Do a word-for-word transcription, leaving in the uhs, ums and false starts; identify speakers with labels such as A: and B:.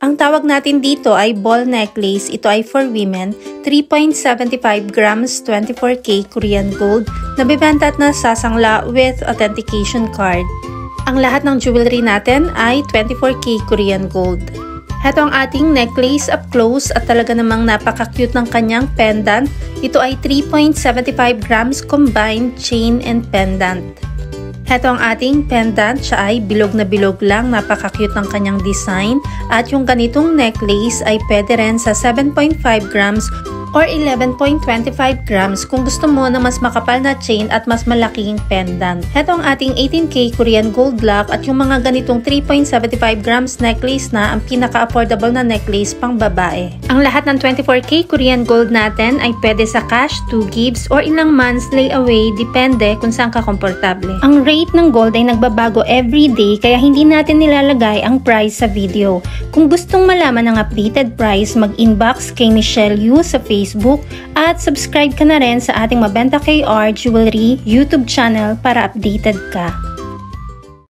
A: Ang tawag natin dito ay ball necklace. Ito ay for women. three point seven five grams, twenty-four K Korean gold. Nabibenta at nasasangla with authentication card. Ang lahat ng jewelry natin ay twenty-four K Korean gold. Heto ang ating necklace up close at talaga namang napaka-cute ng kanyang pendant. Ito ay three point seven five grams combined chain and pendant. Heto ang ating pendant, siya ay bilog na bilog lang, napaka-cute ng kanyang design. At yung ganitong necklace ay pwede rin sa seven point five grams or eleven point two five grams kung gusto mo na mas makapal na chain at mas malaking pendant. Heto ang ating eighteen K Korean gold lock at yung mga ganitong three point seven five grams necklace na ang pinaka-affordable na necklace pang babae. Ang lahat ng twenty-four K Korean gold natin ay pwede sa cash, two gifts, or ilang months layaway, depende kung saan ka komportable. Ang rate ng gold ay nagbabago every day kaya hindi natin nilalagay ang price sa video. Kung gustong malaman ang updated price, mag-inbox kay Michelle Yu sa Facebook Facebook at subscribe ka na rin sa ating Mabenta K R Jewelry YouTube channel para updated ka.